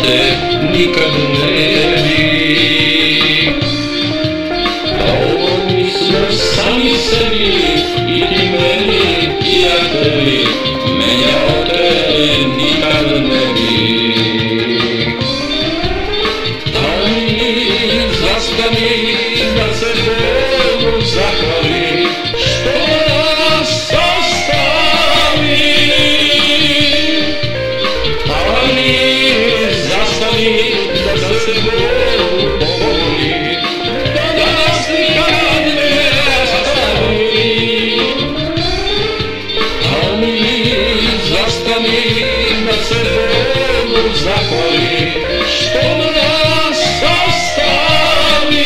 te nikad ne bih. A ovo mi smo sami sebi, i ti meni i ja tebi, menjao te nikad ne bih. Stani, zastani, da se Bogu zahvali što nas ostavi. Stani, zastani, da se Bogu pomoli, da nas nikad ne ostavi. Stani, zastani, da se Bogu zahvali što nas ostavi.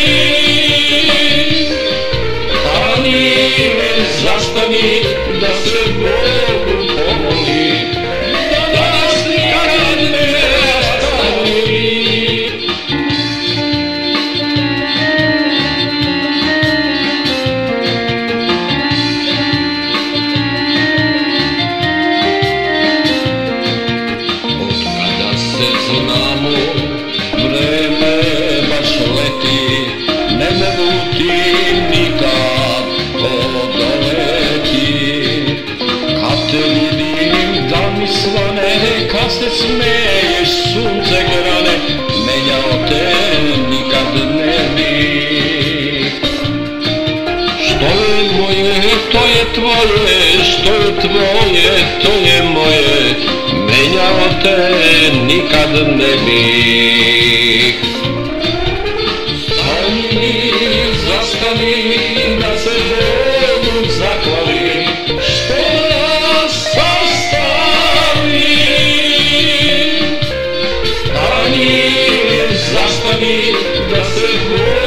Stani, zastani, da se Bogu pomoli, da nas nikad ne ostavi. Od kada se znamo, vreme baš leti, ne luti nikad odoleti. Kad te vidim da mi svane, kad se smeješ sunce grane, menjao te nikad ne bih. Što je moje, to je tvoje, što je tvoje, to je moje, menjao te nikad ne bih. Stani, zastani, da se Bogu zahvali što nas ostavi. Stani, zastani, da se Bogu